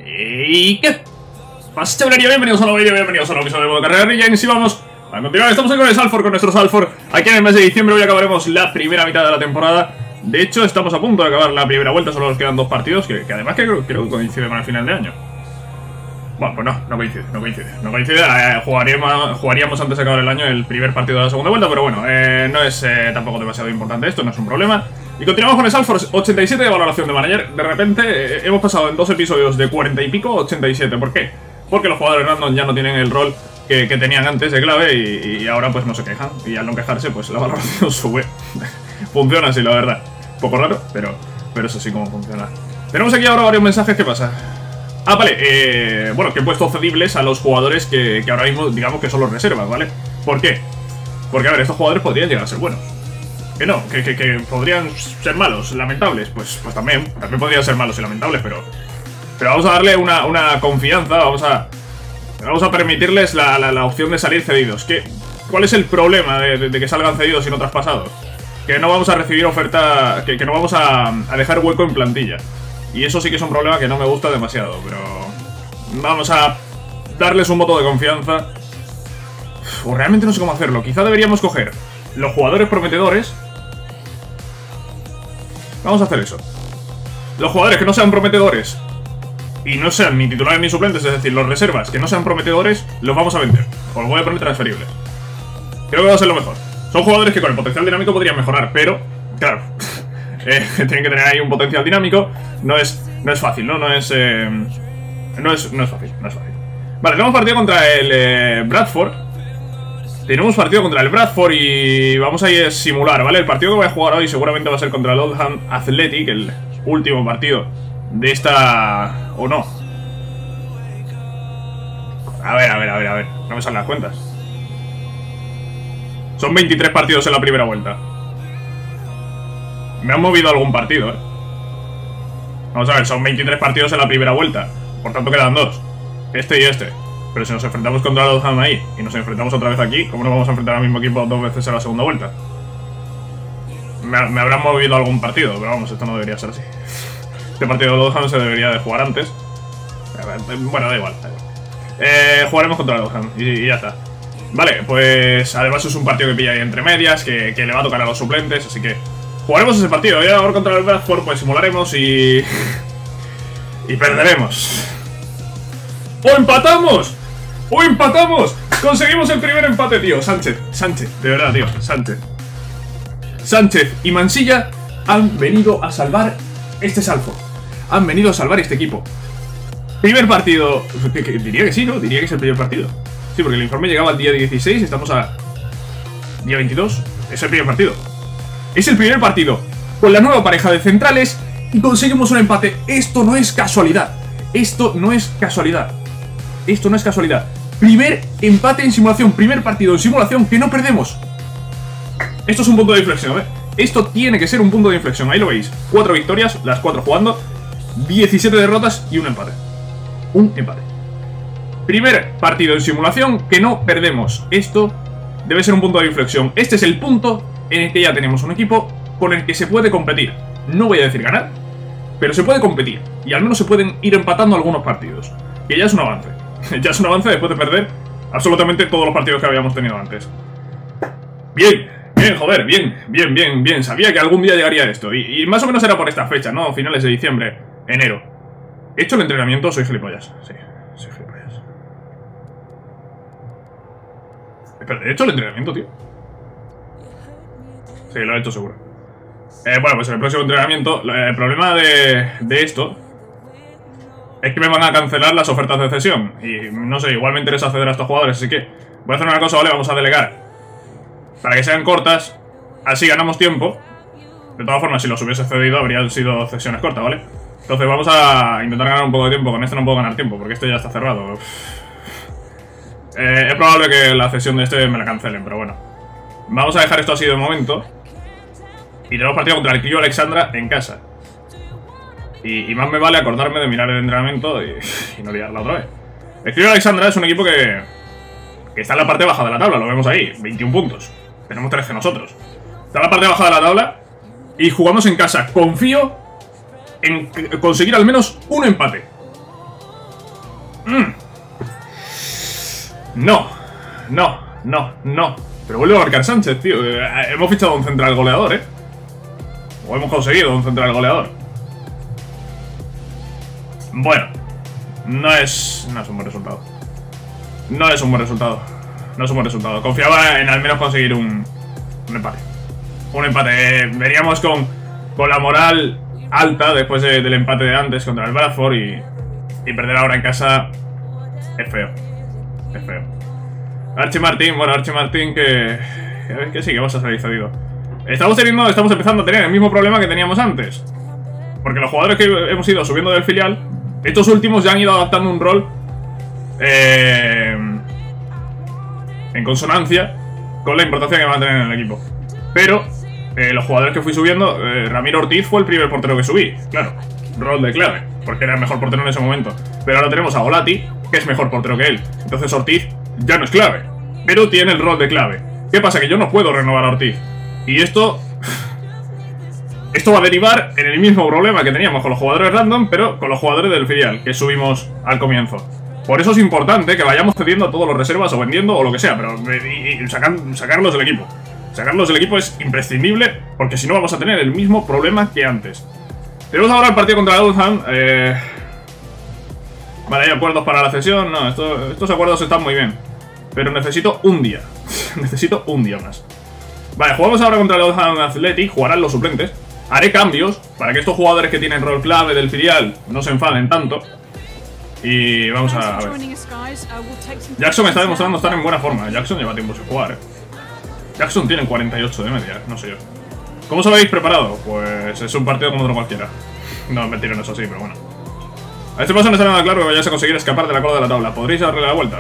¿Y qué pasa, chavalería? Bienvenidos a un nuevo vídeo, bienvenidos a un nuevo episodio de modo carrera de James. Y vamos a continuar, estamos aquí con el Salford, con nuestro Salford. Aquí en el mes de diciembre hoy acabaremos la primera mitad de la temporada. De hecho, estamos a punto de acabar la primera vuelta, solo nos quedan dos partidos, que además creo que coincide con el final de año. Bueno, pues no coincide. Jugaríamos antes de acabar el año el primer partido de la segunda vuelta, pero bueno, no es tampoco demasiado importante esto, no es un problema. Y continuamos con el Salford, 87 de valoración de manager. De repente hemos pasado en dos episodios de 40 y pico a 87. ¿Por qué? Porque los jugadores random ya no tienen el rol que tenían antes de clave y ahora pues no se quejan. Y al no quejarse pues la valoración sube. Funciona así, la verdad. Un poco raro, pero es así como funciona. Tenemos aquí ahora varios mensajes, ¿qué pasa? Ah, vale, bueno, que he puesto cedibles a los jugadores que ahora mismo digamos que son los reservas, ¿vale? ¿Por qué? Porque a ver, estos jugadores podrían llegar a ser buenos. Que no, que podrían ser malos, lamentables. Pues también podrían ser malos y lamentables, pero vamos a darle una confianza, vamos a permitirles la opción de salir cedidos. ¿Cuál es el problema de que salgan cedidos y no traspasados? Que no vamos a recibir oferta, que no vamos a dejar hueco en plantilla. Y eso sí que es un problema que no me gusta demasiado, pero vamos a darles un voto de confianza. Pues realmente no sé cómo hacerlo. Quizá deberíamos coger los jugadores prometedores. Vamos a hacer eso. Los jugadores que no sean prometedores y no sean ni titulares ni suplentes, es decir, los reservas que no sean prometedores, los vamos a vender. Os los voy a poner transferibles. Creo que va a ser lo mejor. Son jugadores que con el potencial dinámico podrían mejorar, pero, claro, tienen que tener ahí un potencial dinámico. No es fácil, ¿no? No es fácil. Vale, tenemos partido contra el Bradford. Tenemos partido contra el Bradford y vamos a ir a simular, ¿vale? El partido que voy a jugar hoy seguramente va a ser contra el Oldham Athletic, el último partido de esta... ¿o no? A ver, no me salen las cuentas. Son 23 partidos en la primera vuelta. Me han movido algún partido, ¿eh? Vamos a ver, son 23 partidos en la primera vuelta. Por tanto quedan dos. Este y este. Pero si nos enfrentamos contra el Oldham ahí y nos enfrentamos otra vez aquí, ¿cómo no vamos a enfrentar al mismo equipo dos veces en la segunda vuelta? Me habrán movido algún partido, pero vamos, esto no debería ser así. Este partido de Oldham se debería de jugar antes. Bueno, da igual. Jugaremos contra el Oldham y ya está. Vale, pues además es un partido que pilla ahí entre medias, que le va a tocar a los suplentes, así que jugaremos ese partido. Y ahora contra el Bradford pues simularemos y perderemos. ¡O empatamos! ¡O empatamos! ¡Conseguimos el primer empate, tío! Sánchez, de verdad, tío, Sánchez y Mansilla han venido a salvar este Salford. Han venido a salvar este equipo. Primer partido. Diría que sí, ¿no? Diría que es el primer partido. Sí, porque el informe llegaba al día 16, estamos a día 22. Es el primer partido. Es el primer partido con la nueva pareja de centrales y conseguimos un empate. Esto no es casualidad. Esto no es casualidad. Primer empate en simulación, primer partido en simulación que no perdemos. Esto es un punto de inflexión, ¿eh? Esto tiene que ser un punto de inflexión, ahí lo veis. 4 victorias, las 4 jugando, 17 derrotas y un empate. Primer partido en simulación que no perdemos. Esto debe ser un punto de inflexión. Este es el punto en el que ya tenemos un equipo con el que se puede competir. No voy a decir ganar, pero se puede competir. Y al menos se pueden ir empatando algunos partidos. Que ya es un avance. Ya es un avance después de perder absolutamente todos los partidos que habíamos tenido antes. Bien, joder, bien. Sabía que algún día llegaría esto. Y más o menos era por esta fecha, ¿no? Finales de diciembre, enero. ¿He hecho el entrenamiento? Soy gilipollas. Sí, soy gilipollas. Espera, ¿he hecho el entrenamiento, tío? Sí, lo he hecho seguro. Bueno, pues en el próximo entrenamiento, el problema de esto es que me van a cancelar las ofertas de cesión. Y no sé, igual me interesa acceder a estos jugadores, así que voy a hacer una cosa, ¿vale? Vamos a delegar para que sean cortas, así ganamos tiempo. De todas formas, si los hubiese cedido habrían sido cesiones cortas, ¿vale? Entonces vamos a intentar ganar un poco de tiempo. Con este no puedo ganar tiempo, porque este ya está cerrado. Es probable que la cesión de este me la cancelen, pero bueno. Vamos a dejar esto así de momento. Y tenemos partido contra el Crio Alexandra en casa. Y más me vale acordarme de mirar el entrenamiento y no liarla otra vez. El Crio Alexandra es un equipo que está en la parte baja de la tabla, lo vemos ahí, 21 puntos. Tenemos 13 nosotros. Está en la parte baja de la tabla y jugamos en casa. Confío en conseguir al menos un empate. No. Pero vuelve a marcar Sánchez, tío. Hemos fichado un central goleador, O hemos conseguido un central goleador. Bueno. No es un buen resultado. No es un buen resultado. Confiaba en al menos conseguir un empate. Un empate. Veníamos con la moral alta después del empate de antes contra el Bradford y perder ahora en casa es feo. Archie Martín que sí, que vas a salir cedido. Estamos empezando a tener el mismo problema que teníamos antes. Porque los jugadores que hemos ido subiendo del filial, estos últimos ya han ido adaptando un rol en consonancia con la importancia que van a tener en el equipo. Pero los jugadores que fui subiendo, Ramiro Ortiz fue el primer portero que subí. Claro, rol de clave, porque era el mejor portero en ese momento. Pero ahora tenemos a Olati, que es mejor portero que él. Entonces Ortiz ya no es clave, pero tiene el rol de clave. ¿Qué pasa? Que yo no puedo renovar a Ortiz. Y esto va a derivar en el mismo problema que teníamos con los jugadores random, pero con los jugadores del filial, que subimos al comienzo. Por eso es importante que vayamos cediendo a todos los reservas o vendiendo o lo que sea, pero sacarlos del equipo. Sacarlos del equipo es imprescindible, porque si no vamos a tener el mismo problema que antes. Tenemos ahora el partido contra Oldham. Vale, hay acuerdos para la cesión. No, estos acuerdos están muy bien, pero necesito un día. Necesito un día más. Vale, jugamos ahora contra el Oldham Athletic. Jugarán los suplentes. Haré cambios para que estos jugadores que tienen rol clave del filial no se enfaden tanto. Y vamos a ver. Jackson está demostrando estar en buena forma. Jackson lleva tiempo sin jugar, Jackson tiene 48 de media, no sé yo. ¿Cómo os habéis preparado? Pues es un partido como otro cualquiera. No, mentira, no es así, pero bueno. A este paso no está nada claro que vayáis a conseguir escapar de la cola de la tabla. ¿Podréis darle la vuelta?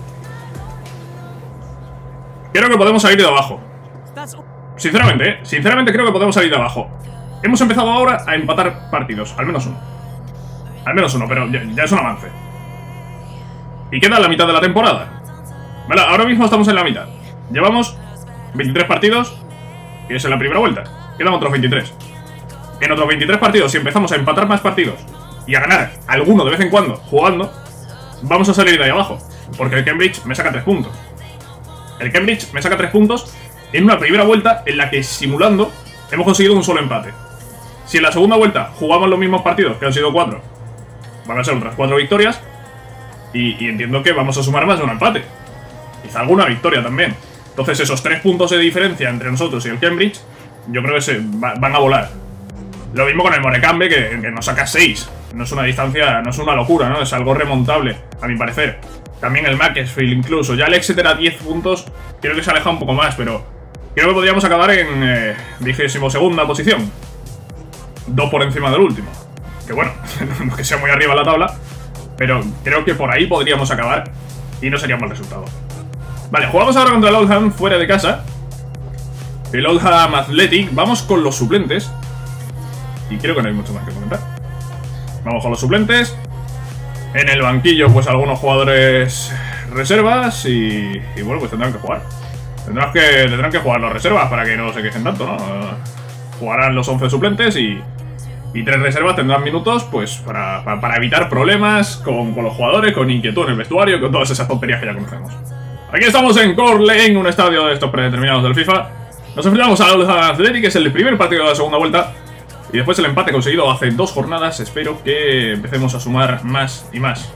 Creo que podemos salir de abajo. Sinceramente, sinceramente creo que podemos salir de abajo. Hemos empezado ahora a empatar partidos, al menos uno. Al menos uno, pero ya es un avance. Y queda la mitad de la temporada. Vale, ahora mismo estamos en la mitad. Llevamos 23 partidos, que es en la primera vuelta. Quedan otros 23. En otros 23 partidos, si empezamos a empatar más partidos y a ganar alguno de vez en cuando jugando, vamos a salir de ahí abajo. Porque el Cambridge me saca 3 puntos. El Cambridge me saca 3 puntos en una primera vuelta en la que, simulando, hemos conseguido un solo empate. Si en la segunda vuelta jugamos los mismos partidos, que han sido 4, van a ser otras 4 victorias. Y entiendo que vamos a sumar más de un empate. Quizá alguna victoria también. Entonces esos 3 puntos de diferencia entre nosotros y el Cambridge, yo creo que van a volar. Lo mismo con el Morecambe, que nos saca 6. No es una distancia, no es una locura, ¿no? Es algo remontable, a mi parecer. También el Macclesfield incluso. Ya el Exeter a 10 puntos, creo que se aleja un poco más, pero creo que podríamos acabar en 22ª posición. 2 por encima del último. Que bueno, no es que sea muy arriba en la tabla, pero creo que por ahí podríamos acabar y no sería un mal resultado. Vale, jugamos ahora contra el Oldham fuera de casa. El Oldham Athletic. Vamos con los suplentes. Y creo que no hay mucho más que comentar. Vamos con los suplentes. En el banquillo, pues algunos jugadores reservas. Y bueno, pues tendrán que jugar. Tendrán que jugar los reservas para que no se quejen tanto, ¿no? Jugarán los 11 suplentes y 3 reservas tendrán minutos, pues para evitar problemas con los jugadores, con inquietud en el vestuario, con todas esas tonterías que ya conocemos. Aquí estamos en Court Lane, un estadio de estos predeterminados del FIFA. Nos enfrentamos al Oldham Athletic, que es el primer partido de la segunda vuelta. Y después el empate conseguido hace 2 jornadas. Espero que empecemos a sumar más y más.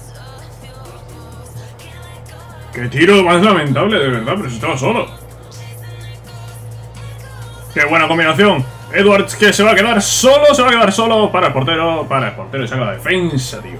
¡Qué tiro más lamentable, de verdad! Pero si estaba solo. ¡Qué buena combinación! Edwards, que se va a quedar solo, para el portero y saca la defensa, tío.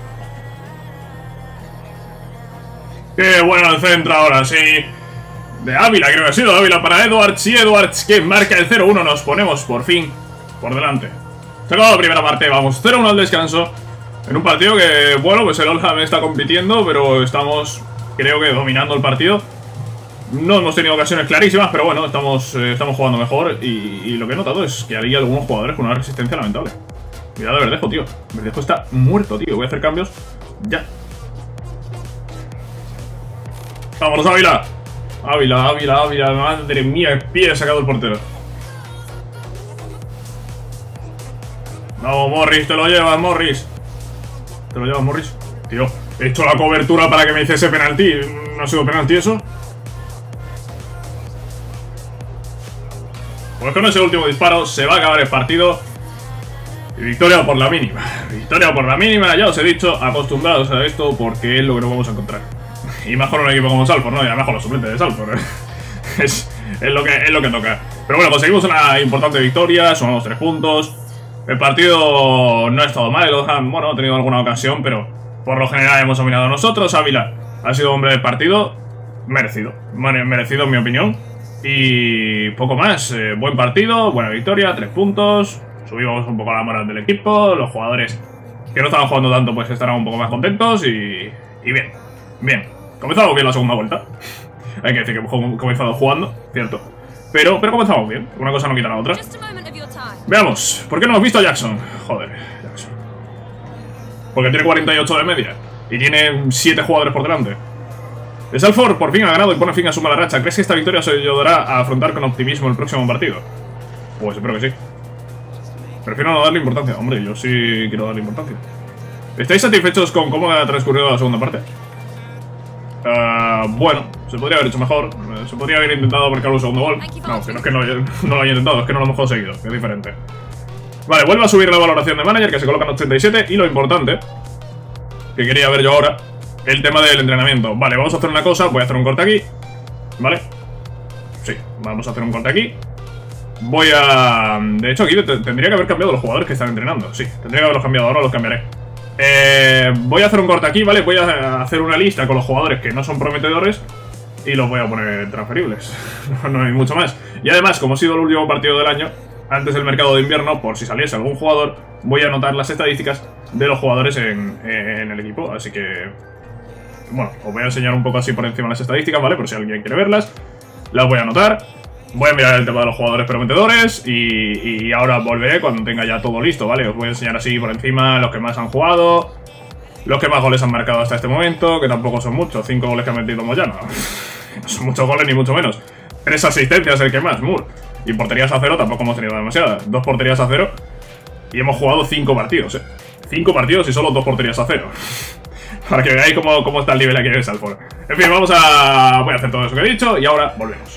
¡Qué bueno el centro ahora, sí! De Ávila, creo que ha sido Ávila para Edwards, y Edwards que marca el 0-1, nos ponemos por fin por delante. Se acabó la primera parte, vamos 0-1 al descanso. En un partido que, bueno, pues el Oldham está compitiendo, pero estamos, creo que, dominando el partido. No hemos tenido ocasiones clarísimas, pero bueno, estamos jugando mejor. Y lo que he notado es que había algunos jugadores con una resistencia lamentable. Cuidado de Verdejo, tío. Verdejo está muerto, tío. Voy a hacer cambios ya. ¡Vámonos, Ávila! Ávila. Madre mía, el pie ha sacado el portero. Vamos, Morris, te lo llevas, Morris. Tío, Tío, he hecho la cobertura para que me hiciese penalti. ¿No ha sido penalti eso? Pues con ese último disparo se va a acabar el partido. Y victoria por la mínima. Victoria por la mínima, ya os he dicho, acostumbrados a esto porque es lo que nos vamos a encontrar. Y mejor un equipo como Salford, ¿no? Y además con los suplentes de Salford. es lo que toca. Pero bueno, conseguimos una importante victoria, sumamos 3 puntos. El partido no ha estado mal, bueno, ha tenido alguna ocasión, pero por lo general hemos dominado nosotros. Ávila ha sido hombre del partido, merecido. Merecido en mi opinión. Y poco más, buen partido, buena victoria, 3 puntos. Subimos un poco la moral del equipo. Los jugadores que no estaban jugando tanto pues estarán un poco más contentos. Y bien, bien. Comenzamos bien la segunda vuelta. Hay que decir que hemos comenzado jugando, cierto. Pero comenzamos bien, una cosa no quita la otra. Veamos, ¿por qué no hemos visto a Jackson? Joder, Jackson. Porque tiene 48 de media y tiene 7 jugadores por delante. El Salford por fin ha ganado y pone fin a su mala racha. ¿Crees que esta victoria se ayudará a afrontar con optimismo el próximo partido? Pues espero que sí. Prefiero no darle importancia. Hombre, yo sí quiero darle importancia. ¿Estáis satisfechos con cómo ha transcurrido la segunda parte? Bueno, se podría haber hecho mejor. Se podría haber intentado marcar un segundo gol. No, que no es que no lo haya intentado, es que no lo hemos conseguido, que es diferente. Vale, vuelve a subir la valoración de manager, que se coloca en 87. Y lo importante, que quería ver yo ahora, el tema del entrenamiento. Vale, vamos a hacer una cosa, voy a hacer un corte aquí. ¿Vale? Sí, vamos a hacer un corte aquí. Voy a... De hecho aquí tendría que haber cambiado los jugadores que están entrenando. Sí, tendría que haberlos cambiado, ahora los cambiaré. Voy a hacer un corte aquí, ¿vale? Voy a hacer una lista con los jugadores que no son prometedores y los voy a poner transferibles. No hay mucho más. Y además, como ha sido el último partido del año, antes del mercado de invierno, por si saliese algún jugador, voy a anotar las estadísticas de los jugadores en el equipo. Así que... Bueno, os voy a enseñar un poco así por encima las estadísticas, ¿vale? Por si alguien quiere verlas. Las voy a anotar. Voy a mirar el tema de los jugadores prometedores y ahora volveré cuando tenga ya todo listo, ¿vale? Os voy a enseñar así por encima los que más han jugado, los que más goles han marcado hasta este momento, que tampoco son muchos, 5 goles que ha metido Moyano. No son muchos goles ni mucho menos. 3 asistencias el que más, Moore. Y porterías a 0 tampoco hemos tenido demasiadas. 2 porterías a 0 y hemos jugado 5 partidos, 5 partidos y solo 2 porterías a 0. Para que veáis cómo está el nivel aquí en el Salford. En fin, voy a hacer todo eso que he dicho y ahora volvemos.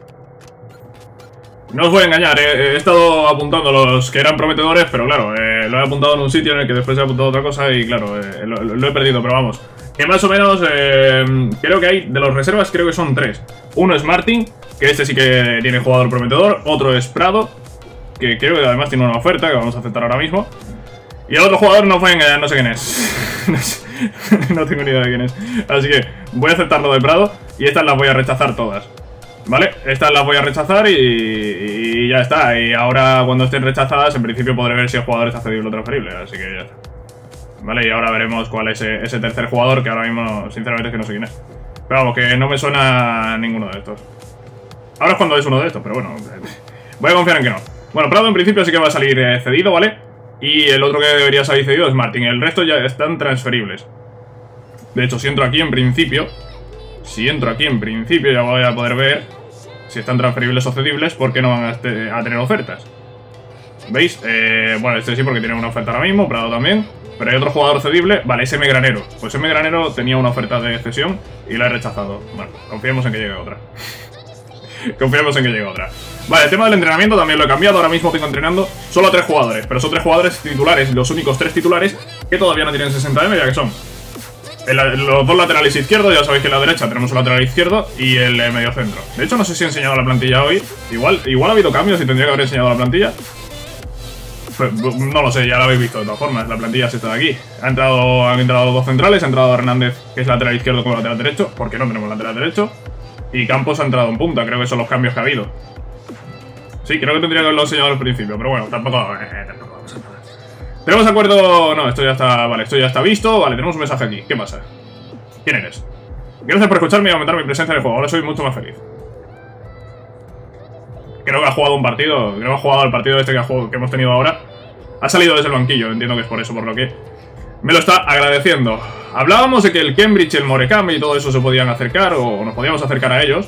No os voy a engañar, he estado apuntando los que eran prometedores, pero claro, lo he apuntado en un sitio en el que después he apuntado otra cosa y claro, lo he perdido, pero vamos. Que más o menos, creo que hay, de los reservas creo que son 3. Uno es Martin, que este sí que tiene jugador prometedor. Otro es Prado, que creo que además tiene una oferta que vamos a aceptar ahora mismo. Y el otro jugador no os voy a engañar, no sé quién es. No tengo ni idea de quién es. Así que voy a aceptar lo de Prado y estas las voy a rechazar todas. ¿Vale? Estas las voy a rechazar y ya está. Y ahora cuando estén rechazadas, en principio podré ver si el jugador está cedible o transferible. Así que ya está. Vale, y ahora veremos cuál es ese tercer jugador, que ahora mismo, sinceramente, es que no sé quién es. Pero vamos, que no me suena ninguno de estos. Ahora es cuando es uno de estos, pero bueno, voy a confiar en que no. Bueno, Prado en principio sí que va a salir cedido, ¿vale? Y el otro que debería salir cedido es Martin. El resto ya están transferibles. De hecho, si entro aquí en principio... ya voy a poder ver si están transferibles o cedibles, porque no van a tener ofertas. ¿Veis? Bueno, este sí porque tiene una oferta ahora mismo, Prado también. Pero hay otro jugador cedible, vale, ese Granero. Pues ese Granero tenía una oferta de cesión y la he rechazado. Bueno, confiemos en que llegue otra. Confiemos en que llegue otra. Vale, el tema del entrenamiento también lo he cambiado. Ahora mismo tengo entrenando solo a 3 jugadores, pero son 3 jugadores titulares, los únicos 3 titulares que todavía no tienen 60 de media, que son los 2 laterales izquierdos. Ya sabéis que en la derecha tenemos un lateral izquierdo y el medio centro. De hecho, no sé si he enseñado la plantilla hoy. Igual ha habido cambios y tendría que haber enseñado la plantilla. Pues, no lo sé, ya lo habéis visto de todas formas. La plantilla se está de aquí. Han entrado 2 centrales. Ha entrado Hernández, que es lateral izquierdo, como lateral derecho, porque no tenemos lateral derecho. Y Campos ha entrado en punta. Creo que son los cambios que ha habido. Sí, creo que tendría que haberlo enseñado al principio, pero bueno, tampoco vamos a nada. ¿Tenemos acuerdo? No, esto ya está... Vale, esto ya está visto. Vale, tenemos un mensaje aquí. ¿Qué pasa? ¿Quién eres? Gracias por escucharme y aumentar mi presencia en el juego. Ahora soy mucho más feliz. Creo que ha jugado un partido. Creo que ha jugado el partido este que hemos tenido ahora. Ha salido desde el banquillo. Entiendo que es por eso, por lo que me lo está agradeciendo. Hablábamos de que el Cambridge, el Morecambe y todo eso se podían acercar, o nos podíamos acercar a ellos.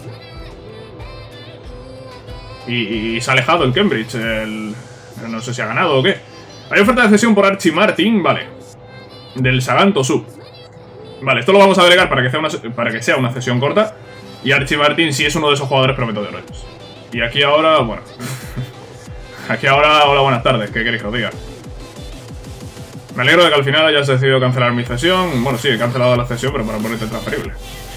Y se ha alejado el Cambridge. No sé si ha ganado o qué. Hay oferta de cesión por Archie Martin, vale. Del Saganto Sub. Vale, esto lo vamos a delegar para que sea una sesión corta. Y Archie Martin sí es uno de esos jugadores prometedores. Y aquí ahora, bueno... Aquí ahora, hola, buenas tardes, ¿qué queréis que os diga? Me alegro de que al final hayas decidido cancelar mi cesión. Bueno, sí, he cancelado la cesión, pero para ponerte transferible.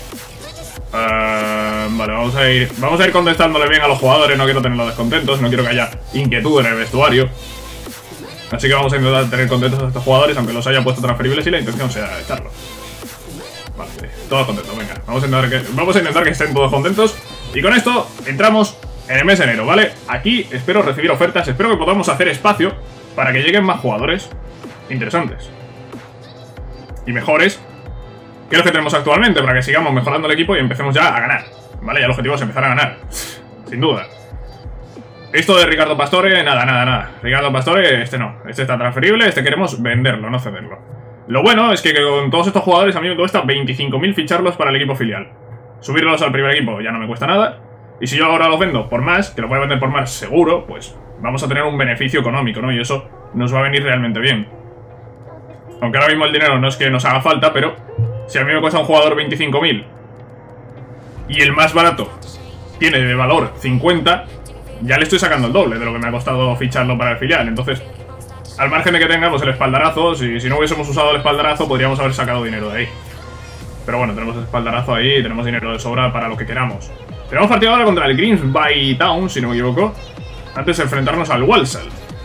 Vale, vamos a ir contestándole bien a los jugadores. No quiero tenerlos descontentos, no quiero que haya inquietud en el vestuario. Así que vamos a intentar tener contentos a estos jugadores, aunque los haya puesto transferibles y la intención sea echarlos. Vale, sí, todos contentos, venga. Vamos a intentar que estén todos contentos. Y con esto entramos en el mes de enero, ¿vale? Aquí espero recibir ofertas, espero que podamos hacer espacio para que lleguen más jugadores interesantes y mejores que los que tenemos actualmente, para que sigamos mejorando el equipo y empecemos ya a ganar, ¿vale? Ya el objetivo es empezar a ganar, sin duda. Esto de Ricardo Pastore, nada. Ricardo Pastore, este no. Este está transferible, este queremos venderlo, no cederlo. Lo bueno es que con todos estos jugadores a mí me cuesta 25.000 ficharlos para el equipo filial. Subirlos al primer equipo ya no me cuesta nada. Y si yo ahora los vendo por más, que los voy a vender por más seguro, pues vamos a tener un beneficio económico, ¿no? Y eso nos va a venir realmente bien. Aunque ahora mismo el dinero no es que nos haga falta, pero si a mí me cuesta un jugador 25.000 y el más barato tiene de valor 50, ya le estoy sacando el doble de lo que me ha costado ficharlo para el filial. Entonces, al margen de que tengamos el espaldarazo, si no hubiésemos usado el espaldarazo, podríamos haber sacado dinero de ahí. Pero bueno, tenemos el espaldarazo ahí y tenemos dinero de sobra para lo que queramos. Tenemos partido ahora contra el Grimsby Town, si no me equivoco, antes de enfrentarnos al Walsall.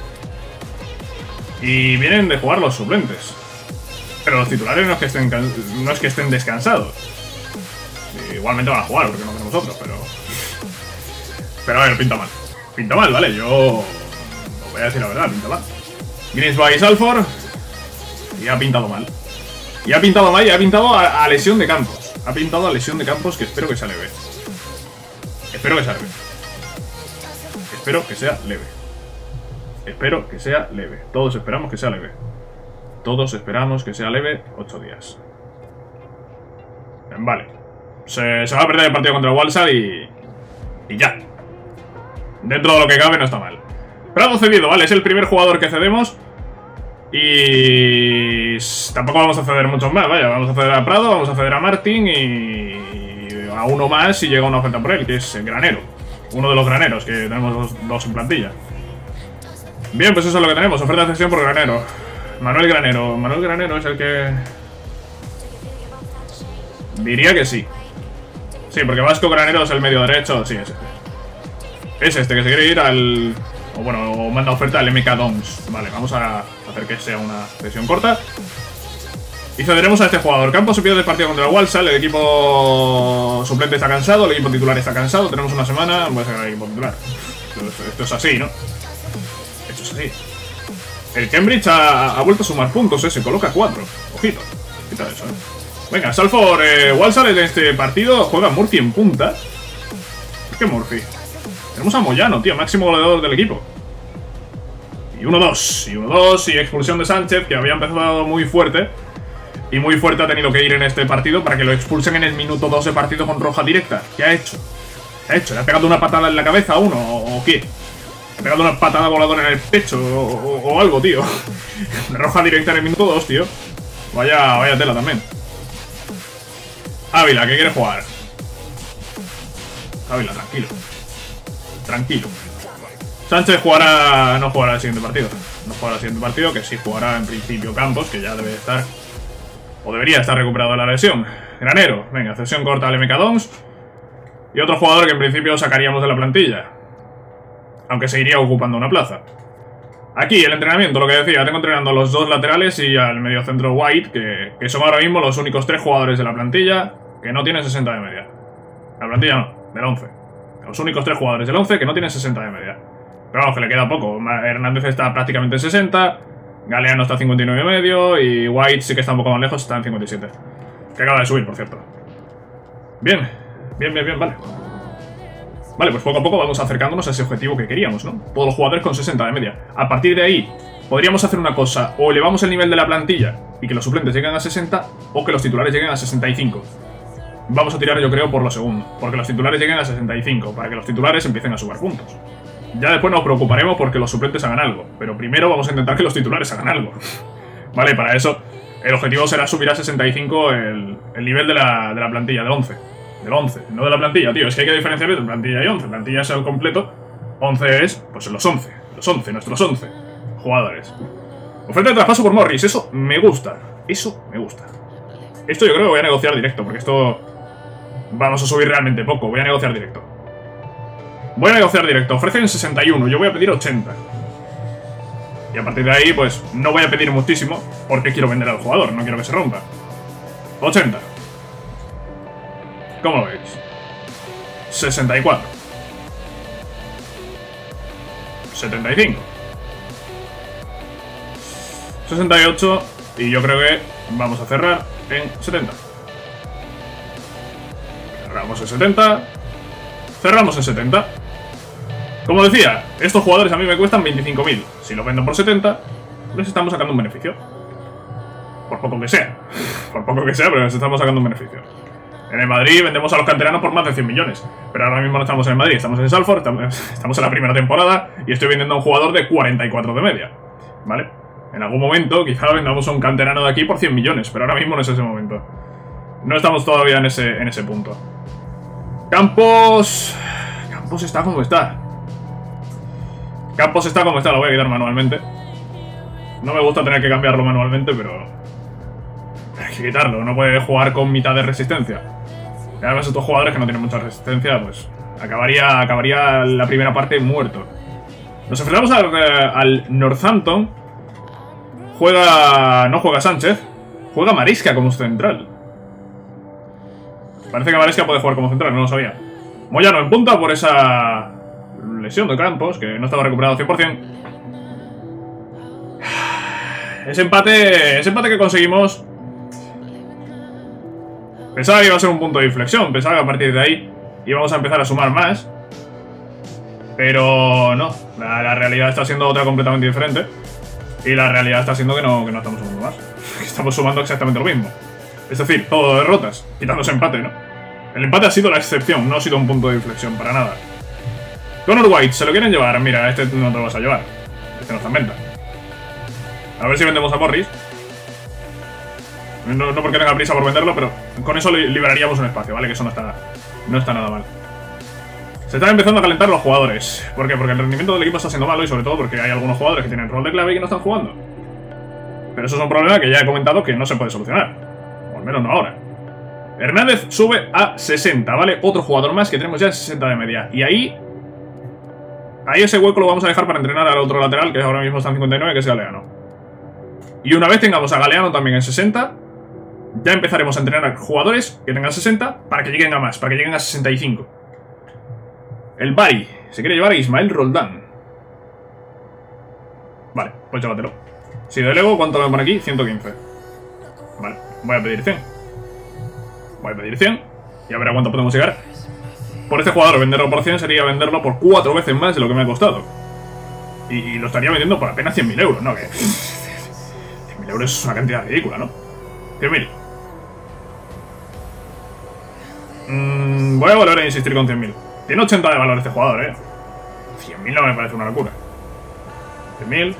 Y vienen de jugar los suplentes. Pero los titulares no es que estén descansados. Igualmente van a jugar porque no tenemos otros, pero a ver, pinta mal. Pinta mal, ¿vale? Yo os voy a decir la verdad, pinta mal. Grimsby Salford. Y ha pintado mal. Y ha pintado mal y ha pintado a lesión de campos. Ha pintado a lesión de campos que espero que sea leve. Espero que sea leve. Espero que sea leve. Espero que sea leve. Todos esperamos que sea leve. Todos esperamos que sea leve. 8 días. Vale. Se va a perder el partido contra el Walsall y ya. Dentro de lo que cabe no está mal. Prado cedido, vale. Es el primer jugador que cedemos. Y tampoco vamos a ceder muchos más, vaya. Vamos a ceder a Prado, vamos a ceder a Martin y a uno más si llega una oferta por él, que es el Granero. Uno de los graneros, que tenemos dos en plantilla. Bien, pues eso es lo que tenemos. Oferta de cesión por Granero. Manuel Granero. Manuel Granero es el que... Diría que sí. Sí, porque Vasco Granero es el medio derecho. Sí, es este. Es este que se quiere ir al... O bueno, o manda oferta al MK Dons. Vale, vamos a hacer que sea una sesión corta. Y cederemos a este jugador. Campos se pierde el partido contra el Walsall. El equipo suplente está cansado. El equipo titular está cansado. Tenemos una semana. Voy a sacar el equipo titular. Esto es así, ¿no? Esto es así. El Cambridge ha vuelto a sumar puntos, se coloca 4. Ojito. Quita eso, Venga, Salford, Walsall en este partido juega Murphy en punta. ¿Por qué Murphy? Tenemos a Moyano, tío, máximo goleador del equipo. Y 1-2. Y 1-2 y expulsión de Sánchez, que había empezado muy fuerte. Y muy fuerte ha tenido que ir en este partido para que lo expulsen en el minuto 2 de partido con roja directa. ¿Qué ha hecho? ¿Qué ha hecho? ¿Le ha pegado una patada en la cabeza a uno? ¿O qué? ¿Le ha pegado una patada voladora en el pecho? ¿O algo, tío? Roja directa en el minuto 2, tío. Vaya tela también. Ávila, ¿qué quiere jugar? Ávila, tranquilo. Tranquilo. Sánchez jugará... No jugará el siguiente partido. No jugará el siguiente partido, que sí jugará en principio Campos, que ya debe estar... O debería estar recuperado de la lesión. Granero, venga, cesión corta al MK Dons. Y otro jugador que en principio sacaríamos de la plantilla. Aunque seguiría ocupando una plaza. Aquí, el entrenamiento, lo que decía. Tengo entrenando a los dos laterales y al mediocentro White, que son ahora mismo los únicos 3 jugadores de la plantilla que no tienen 60 de media. La plantilla no, del 11. Los únicos 3 jugadores del 11 que no tienen 60 de media. Pero vamos, que le queda poco. Hernández está prácticamente en 60. Galeano está en 59,5 y White sí que está un poco más lejos, está en 57. Que acaba de subir, por cierto. Bien, vale. Vale, pues poco a poco vamos acercándonos a ese objetivo que queríamos, ¿no? Todos los jugadores con 60 de media. A partir de ahí, podríamos hacer una cosa. O elevamos el nivel de la plantilla y que los suplentes lleguen a 60, o que los titulares lleguen a 65. Vamos a tirar, yo creo, por lo segundo. Porque los titulares lleguen a 65, para que los titulares empiecen a sumar puntos. Ya después nos preocuparemos porque los suplentes hagan algo. Pero primero vamos a intentar que los titulares hagan algo. Vale, para eso el objetivo será subir a 65 el nivel de la plantilla, del 11. Del 11, no de la plantilla, tío. Es que hay que diferenciar entre plantilla y 11. Plantilla es el completo. 11 es, pues los 11. Los 11, nuestros 11 jugadores. Oferta de traspaso por Morris. Eso me gusta. Eso me gusta. Esto yo creo que voy a negociar directo, porque esto... Vamos a subir realmente poco. Voy a negociar directo. Voy a negociar directo. Ofrecen 61. Yo voy a pedir 80. Y a partir de ahí, pues, no voy a pedir muchísimo, porque quiero vender al jugador. No quiero que se rompa. 80. ¿Cómo lo veis? 64. 75. 68. Y yo creo que vamos a cerrar en 70. Cerramos en 70. Cerramos en 70. Como decía, estos jugadores a mí me cuestan 25.000. Si los vendo por 70, les estamos sacando un beneficio. Por poco que sea. Por poco que sea, pero les estamos sacando un beneficio. En el Madrid vendemos a los canteranos por más de 100 millones. Pero ahora mismo no estamos en el Madrid, estamos en Salford, estamos en la primera temporada y estoy vendiendo a un jugador de 44 de media. ¿Vale? En algún momento quizá vendamos a un canterano de aquí por 100 millones, pero ahora mismo no es ese momento. No estamos todavía en ese punto. Campos está como está. Campos está como está, lo voy a quitar manualmente. No me gusta tener que cambiarlo manualmente, pero... hay que quitarlo, no puede jugar con mitad de resistencia. Y además estos jugadores que no tienen mucha resistencia, pues... Acabaría la primera parte muerto. Nos enfrentamos al Northampton. No juega Sánchez. Juega Marisca como central. Parece que Marisca puede jugar como central, no lo sabía. Moyano en punta por esa lesión de Campos, que no estaba recuperado 100%. Ese empate que conseguimos... Pensaba que iba a ser un punto de inflexión, pensaba que a partir de ahí íbamos a empezar a sumar más. Pero no, la realidad está siendo otra completamente diferente. Y la realidad está siendo que no estamos sumando más. Estamos sumando exactamente lo mismo. Es decir, todo derrotas, quitando ese empate, ¿no? El empate ha sido la excepción, no ha sido un punto de inflexión para nada. Connor White, ¿se lo quieren llevar? Mira, este no te lo vas a llevar. Este no está en venta. A ver si vendemos a Morris. No porque tenga prisa por venderlo, pero con eso liberaríamos un espacio, ¿vale? Que eso no está nada mal. Se están empezando a calentar los jugadores. ¿Por qué? Porque el rendimiento del equipo está siendo malo y sobre todo porque hay algunos jugadores que tienen rol de clave y que no están jugando. Pero eso es un problema que ya he comentado que no se puede solucionar. O al menos no ahora. Hernández sube a 60, ¿vale? Otro jugador más que tenemos ya en 60 de media. Y ahí ese hueco lo vamos a dejar para entrenar al otro lateral, que ahora mismo está en 59, que es Galeano. Y una vez tengamos a Galeano también en 60, ya empezaremos a entrenar a jugadores que tengan 60 para que lleguen a más, para que lleguen a 65. El Bari se quiere llevar a Ismael Roldán. Vale, pues llévatelo. Si delego, ¿cuánto me pone aquí? 115. Vale, voy a pedir 100. Voy a pedir 100 y a ver a cuánto podemos llegar. Por este jugador venderlo por 100 sería venderlo por 4 veces más de lo que me ha costado. Y lo estaría vendiendo por apenas 100.000 euros, ¿no? Que 100.000 euros es una cantidad ridícula, ¿no? 100.000. Voy a volver a insistir con 100.000. Tiene 80 de valor este jugador, 100.000 no me parece una locura. 100.000.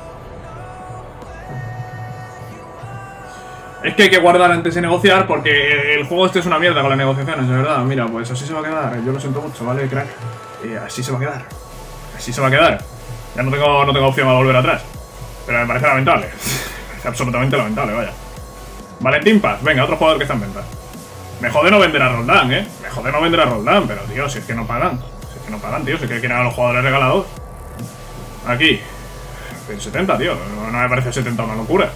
Es que hay que guardar antes de negociar porque el juego este es una mierda con las negociaciones, de verdad. Mira, pues así se va a quedar. Yo lo siento mucho, ¿vale, crack? Así se va a quedar. Así se va a quedar. Ya no tengo opción a volver atrás. Pero me parece lamentable. Me parece absolutamente lamentable, vaya. Valentín Paz. Venga, otro jugador que está en venta. Me jode no vender a Roldán, Me jode no vender a Roldán, pero tío, si es que no pagan. Si es que no pagan, tío. Si es que quieren a los jugadores regalados. Aquí. 70, tío. No me parece 70 una locura.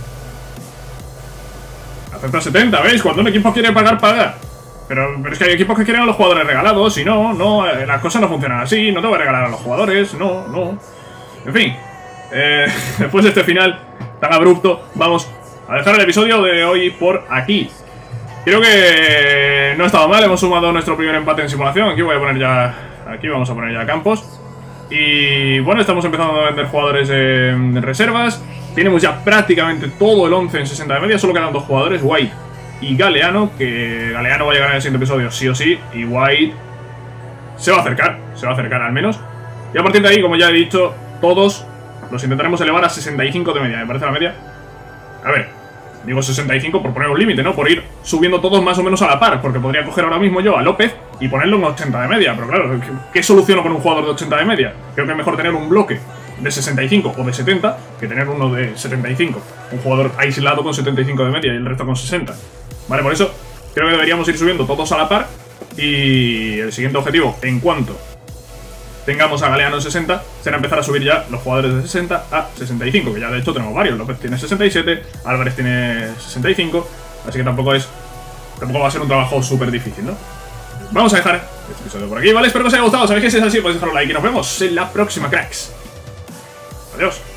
Acepta 70, ¿veis? Cuando un equipo quiere pagar, paga. Pero es que hay equipos que quieren a los jugadores regalados. Y no, las cosas no funcionan así. No te voy a regalar a los jugadores, no. En fin, después de este final tan abrupto, vamos a dejar el episodio de hoy por aquí. Creo que no ha estado mal, hemos sumado nuestro primer empate en simulación. Aquí vamos a poner ya Campos. Y bueno, estamos empezando a vender jugadores en reservas. Tenemos ya prácticamente todo el 11 en 60 de media. Solo quedan dos jugadores, White y Galeano. Que Galeano va a llegar en el siguiente episodio sí o sí. Y White se va a acercar al menos. Y a partir de ahí, como ya he dicho, todos los intentaremos elevar a 65 de media. Me parece la media. A ver, Digo 65 por poner un límite, ¿no? Por ir subiendo todos más o menos a la par, porque podría coger ahora mismo yo a López y ponerlo en 80 de media, pero claro, ¿qué soluciono con un jugador de 80 de media? Creo que es mejor tener un bloque de 65 o de 70 que tener uno de 75. Un jugador aislado con 75 de media y el resto con 60. Vale, por eso creo que deberíamos ir subiendo todos a la par. Y el siguiente objetivo, en cuanto tengamos a Galeano en 60, será empezar a subir ya los jugadores de 60 a 65, que ya de hecho tenemos varios. López tiene 67, Álvarez tiene 65, así que tampoco va a ser un trabajo súper difícil, ¿no? Vamos a dejar este episodio por aquí, ¿vale? Espero que os haya gustado. Sabéis que si es así, podéis dejar un like y nos vemos en la próxima, cracks. Adiós.